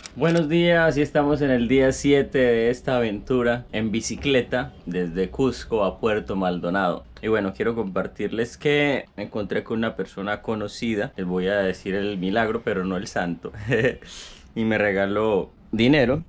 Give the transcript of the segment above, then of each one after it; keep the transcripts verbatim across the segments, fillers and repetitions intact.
Buenos días, y estamos en el día siete de esta aventura en bicicleta desde Cusco a Puerto Maldonado. Y bueno, quiero compartirles que me encontré con una persona conocida, les voy a decir el milagro, pero no el santo, y me regaló dinero.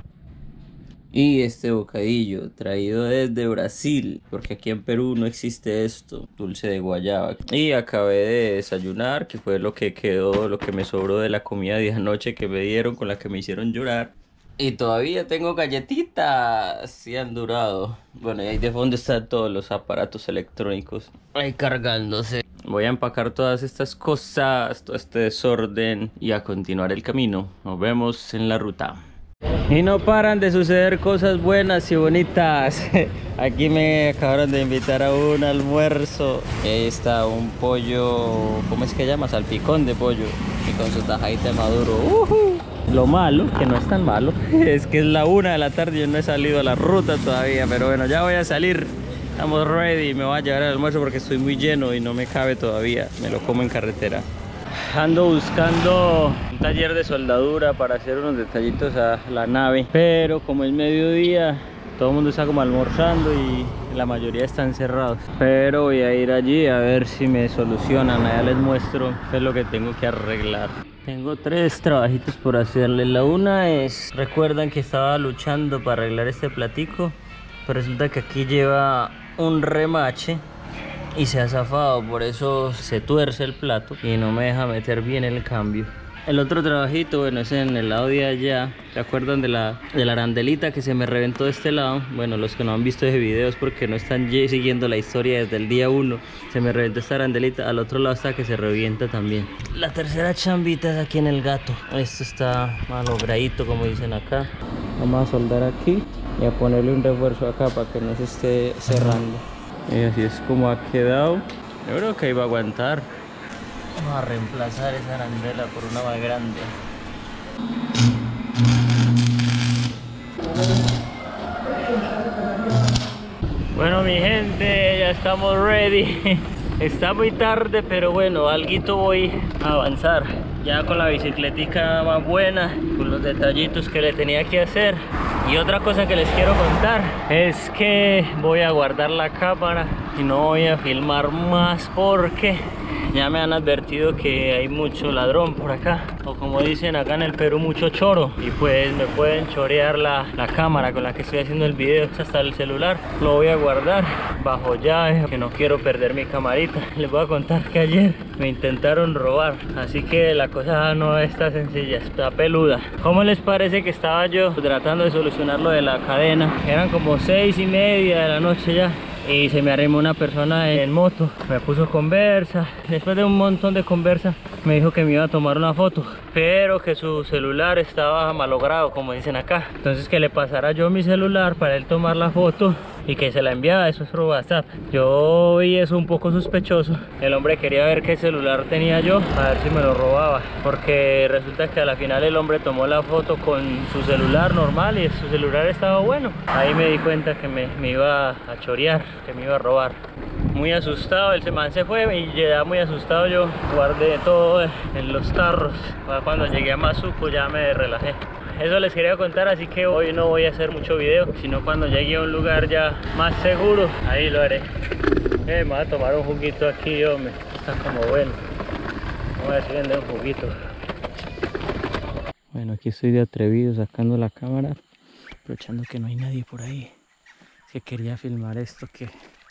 Y este bocadillo traído desde Brasil, porque aquí en Perú no existe esto, dulce de guayaba. Y acabé de desayunar, que fue lo que quedó, lo que me sobró de la comida de anoche que me dieron, con la que me hicieron llorar. Y todavía tengo galletitas, sí han durado. Bueno, y ahí de fondo están todos los aparatos electrónicos ahí cargándose. Voy a empacar todas estas cosas, todo este desorden y a continuar el camino. Nos vemos en la ruta. Y no paran de suceder cosas buenas y bonitas. Aquí me acabaron de invitar a un almuerzo. Y ahí está un pollo, ¿cómo es que llama? Salpicón de pollo. Y con su tajadita de maduro. Uh-huh. Lo malo, que no es tan malo, es que es la una de la tarde y yo no he salido a la ruta todavía. Pero bueno, ya voy a salir. Estamos ready. Me voy a llevar el almuerzo porque estoy muy lleno y no me cabe todavía. Me lo como en carretera. Ando buscando un taller de soldadura para hacer unos detallitos a la nave, pero como es mediodía, todo el mundo está como almorzando y la mayoría están cerrados. Pero voy a ir allí a ver si me solucionan. Allá les muestro qué es lo que tengo que arreglar. Tengo tres trabajitos por hacerle. La una es, recuerdan que estaba luchando para arreglar este platico, pero resulta que aquí lleva un remache y se ha zafado, por eso se tuerce el plato y no me deja meter bien el cambio. El otro trabajito, bueno, es en el lado de allá. ¿Se acuerdan de la, de la arandelita que se me reventó de este lado? Bueno, los que no han visto ese video es porque no están siguiendo la historia desde el día uno. Se me reventó esta arandelita, al otro lado está que se revienta también. La tercera chambita es aquí en el gato. Esto está malogradito, como dicen acá. Vamos a soldar aquí y a ponerle un refuerzo acá para que no se esté cerrando. Y así es como ha quedado. Yo creo que iba a aguantar. Vamos a reemplazar esa arandela por una más grande. Bueno, mi gente, ya estamos ready. Está muy tarde, pero bueno, alguito voy a avanzar. Ya con la bicicletica más buena, con los detallitos que le tenía que hacer. Y otra cosa que les quiero contar es que voy a guardar la cámara y no voy a filmar más porque ya me han advertido que hay mucho ladrón por acá, o como dicen acá en el Perú, mucho choro, y pues me pueden chorear la, la cámara con la que estoy haciendo el video. Hasta el celular lo voy a guardar bajo llave, que no quiero perder mi camarita. Les voy a contar que ayer me intentaron robar, así que la cosa no está sencilla, está peluda. ¿Cómo les parece que estaba yo tratando de solucionar lo de la cadena? Eran como seis y media de la noche ya, y se me arrimó una persona en moto, me puso conversa. Después de un montón de conversa me dijo que me iba a tomar una foto, pero que su celular estaba malogrado, como dicen acá. Entonces que le pasara yo mi celular para él tomar la foto y que se la enviaba. Eso es por WhatsApp. Yo vi eso un poco sospechoso. El hombre quería ver qué celular tenía yo, a ver si me lo robaba, porque resulta que a la final el hombre tomó la foto con su celular normal y su celular estaba bueno. Ahí me di cuenta que me, me iba a chorear, que me iba a robar. Muy asustado, el man se fue y ya muy asustado yo guardé todo en los tarros. Cuando llegué a Mazuco ya me relajé. Eso les quería contar, así que hoy no voy a hacer mucho video, sino cuando llegue a un lugar ya más seguro, ahí lo haré. Eh, me voy a tomar un juguito aquí, hombre. Está como bueno. Voy a ver si vende un juguito. Bueno, aquí estoy de atrevido sacando la cámara, aprovechando que no hay nadie por ahí. Es que quería filmar esto que...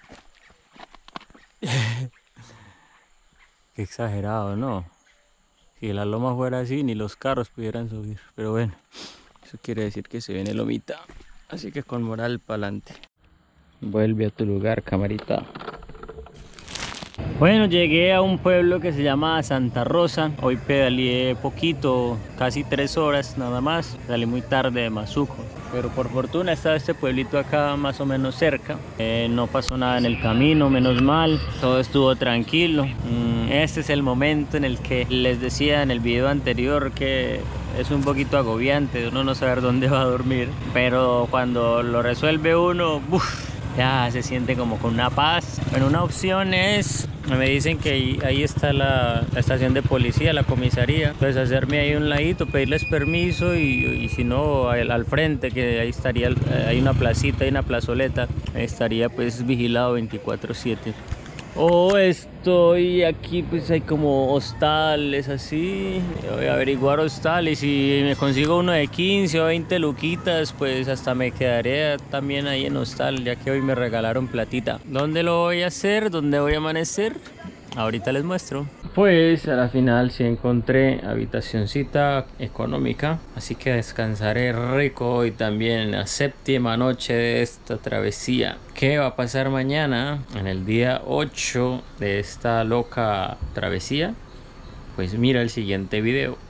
Qué exagerado, ¿no? Si la loma fuera así, ni los carros pudieran subir. Pero bueno, eso quiere decir que se viene lomita. Así que con moral para adelante. Vuelve a tu lugar, camarita. Bueno, llegué a un pueblo que se llama Santa Rosa. Hoy pedaleé poquito, casi tres horas nada más. Salí muy tarde de Mazuco, pero por fortuna estaba este pueblito acá más o menos cerca. Eh, no pasó nada en el camino, menos mal. Todo estuvo tranquilo. Mm, este es el momento en el que les decía en el video anterior que es un poquito agobiante uno no saber dónde va a dormir, pero cuando lo resuelve uno, ¡buf!, ya se siente como con una paz. Bueno, una opción es Me dicen que ahí, ahí está la, la estación de policía, la comisaría. Entonces hacerme ahí un ladito, pedirles permiso y, y si no al, al frente, que ahí estaría, hay una placita, hay una plazoleta, estaría pues vigilado veinticuatro siete. O estoy aquí, pues hay como hostales así. Voy a averiguar hostales y si me consigo uno de quince o veinte luquitas, pues hasta me quedaré también ahí en hostal, ya que hoy me regalaron platita. ¿Dónde lo voy a hacer? ¿Dónde voy a amanecer? Ahorita les muestro. Pues a la final sí encontré habitacioncita económica, así que descansaré rico hoy también en la séptima noche de esta travesía. ¿Qué va a pasar mañana en el día ocho de esta loca travesía? Pues mira el siguiente video.